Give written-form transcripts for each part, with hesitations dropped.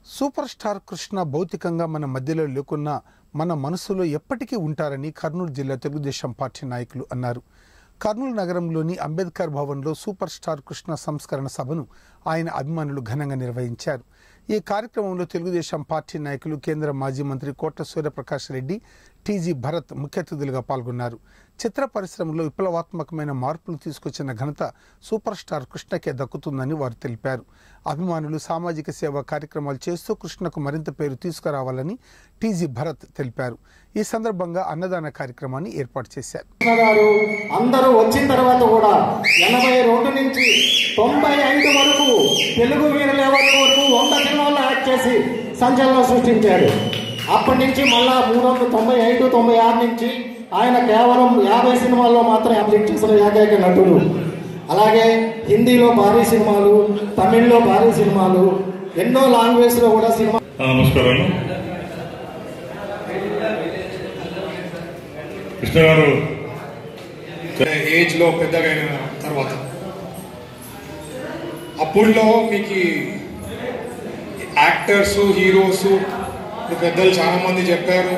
Super star Krishna భౌతికంగా మన మధ్యలో లేకున్నా మన మనసులో ఎప్పటికీ ఉంటారని కర్నూలు జిల్లా తెలుగుదేశం పార్టీ నాయకులు అన్నారు. కర్నూలు నగరంలోని అంబేద్కర్ భవన్లో సూపర్ స్టార్ కృష్ణ సంస్కరణ సభను ఆయన అభిమానులు ఘనంగా నిర్వహించారు. ఈ కార్యక్రమంలో తెలుగుదేశం పార్టీ నాయకులు, కేంద్ర మాజీ మంత్రి కోట్ల సూర్యప్రకాష్ రెడ్డి, టీజీ భరత్ ముఖ్య అతిథులుగా పాల్గొన్నారు. చిత్ర పరిశ్రమలో విప్లవాత్మకమైన మార్పులు తీసుకొచ్చిన ఘనత సూపర్ స్టార్ కృష్ణకే దక్కుతుందని వారు తెలిపారు. అభిమానులు సామాజిక సేవా కార్యక్రమాలు చేస్తూ కృష్ణకు మరింత పేరు తీసుకురావాలని టీజీ భరత్ తెలిపారు. ఈ సందర్భంగా అన్నదాన కార్యక్రమాన్ని ఏర్పాటు చేశారు. అందరూ వచ్చిన తర్వాత కూడా 82 నుంచి 95 వరకు తెలుగు వీరుల వరకు 100 సినిమాల్లో యాక్ట్ చేసి సంచలనం సృష్టించారు. అప్పటి నుంచి మళ్ళా 395, 96 నుంచి ఆయన కేవలం 50 సినిమాల్లో మాత్రం యాక్ట్ చేసిన ఏకైక నటుడు. అలాగే హిందీలో భారీ సినిమాలు, తమిళ్లో భారీ సినిమాలు, ఎన్నో లాంగ్వేజ్ లో కూడా సినిమా. నమస్కారం. కృష్ణ గారు ఏజ్ లో పెద్దగా అయిన తర్వాత అప్పుడులో మీకు యాక్టర్స్, హీరోస్ పెద్దలు చాలా మంది చెప్పారు.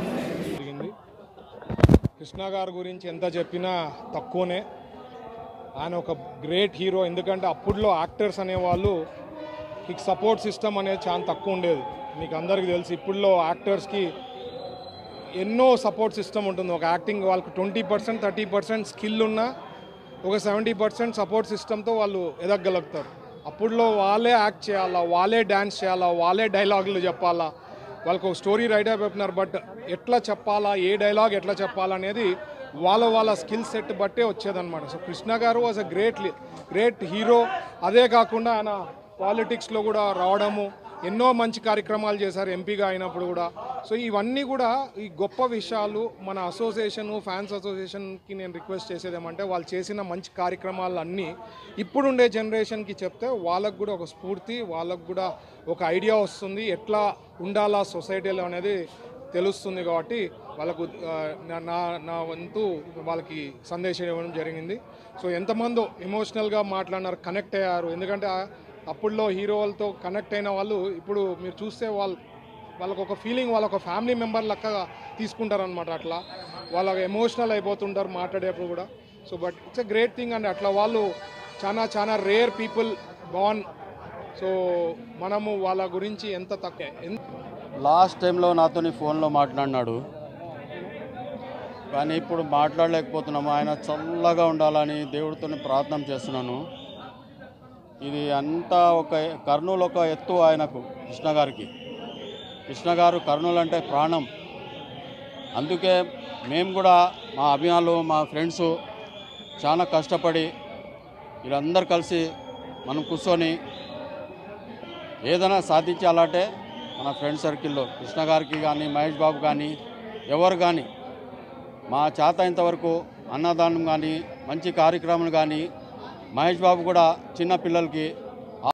కృష్ణ గారి గురించి ఎంత చెప్పినా తక్కువనే. ఆయన ఒక గ్రేట్ హీరో. ఎందుకంటే అప్పుడులో యాక్టర్స్ అనేవాళ్ళు మీకు సపోర్ట్ సిస్టమ్ అనేది చాలా తక్కువ ఉండేది. మీకు అందరికీ తెలుసు. ఇప్పుడులో యాక్టర్స్కి ఎన్నో సపోర్ట్ సిస్టమ్ ఉంటుంది. ఒక యాక్టింగ్ వాళ్ళకి 20%, 30% స్కిల్ ఉన్నా ఒక 70% సపోర్ట్ సిస్టమ్తో వాళ్ళు ఎదగలుగుతారు. అప్పుడులో వాళ్ళే యాక్ట్ చేయాలా, వాళ్ళే డ్యాన్స్ చేయాలా, వాళ్ళే డైలాగులు చెప్పాలా. వాళ్ళకు ఒక స్టోరీ రైటర్ చెప్పినారు, బట్ ఎట్లా చెప్పాలా, ఏ డైలాగ్ ఎట్లా చెప్పాలా అనేది వాళ్ళ స్కిల్ సెట్ బట్టే వచ్చేదన్నమాట. సో కృష్ణ గారు వాజ్ అ గ్రేట్ హీరో. అదే కాకుండా ఆయన పాలిటిక్స్లో కూడా రావడము, ఎన్నో మంచి కార్యక్రమాలు చేశారు ఎంపీగా అయినప్పుడు కూడా. సో ఇవన్నీ కూడా ఈ గొప్ప విషయాలు. మన అసోసియేషను, ఫ్యాన్స్ అసోసియేషన్కి నేను రిక్వెస్ట్ చేసేది ఏమంటే, వాళ్ళు చేసిన మంచి కార్యక్రమాలు అన్నీ ఇప్పుడుండే జనరేషన్కి చెప్తే వాళ్ళకు కూడా ఒక స్ఫూర్తి, వాళ్ళకు కూడా ఒక ఐడియా వస్తుంది ఎట్లా ఉండాలా సొసైటీలో అనేది తెలుస్తుంది. కాబట్టి వాళ్ళకు నా వంతు వాళ్ళకి సందేశం ఇవ్వడం జరిగింది. సో ఎంతమందో ఎమోషనల్గా మాట్లాడినారు, కనెక్ట్ అయ్యారు. ఎందుకంటే అప్పుడులో హీరోలతో కనెక్ట్ అయిన వాళ్ళు ఇప్పుడు మీరు చూస్తే వాళ్ళకు ఒక ఫీలింగ్, వాళ్ళొక ఫ్యామిలీ మెంబర్ లెక్కగా తీసుకుంటారనమాట. అట్లా వాళ్ళకి ఎమోషనల్ అయిపోతుంటారు మాట్లాడేప్పుడు కూడా. So but it's a great thing అండి. అట్లా వాళ్ళు చాలా రేర్ పీపుల్ బాన్. సో మనము వాళ్ళ గురించి ఎంత తక్కువ. లాస్ట్ టైంలో నాతోని ఫోన్లో మాట్లాడినాడు, కానీ ఇప్పుడు మాట్లాడలేకపోతున్నాము. ఆయన చల్లగా ఉండాలని దేవుడితో ప్రార్థన చేస్తున్నాను. ఇది అంతా ఒక కర్నూలు ఒక ఎత్తు ఆయనకు, కృష్ణ గారికి. కృష్ణ గారు కర్నూలు అంటే ప్రాణం. అందుకే మేము కూడా మా అభిమానులు, మా ఫ్రెండ్స్ చాలా కష్టపడి వీళ్ళందరూ కలిసి మనం కూర్చొని ఏదైనా సాధించాలంటే మన ఫ్రెండ్ సర్కిల్లో కృష్ణ గారికి కానీ, మహేష్ బాబు కానీ, ఎవరు కానీ మా చేత ఇంతవరకు అన్నదానం కానీ, మంచి కార్యక్రమాలు కానీ, మహేష్ బాబు కూడా చిన్న పిల్లలకి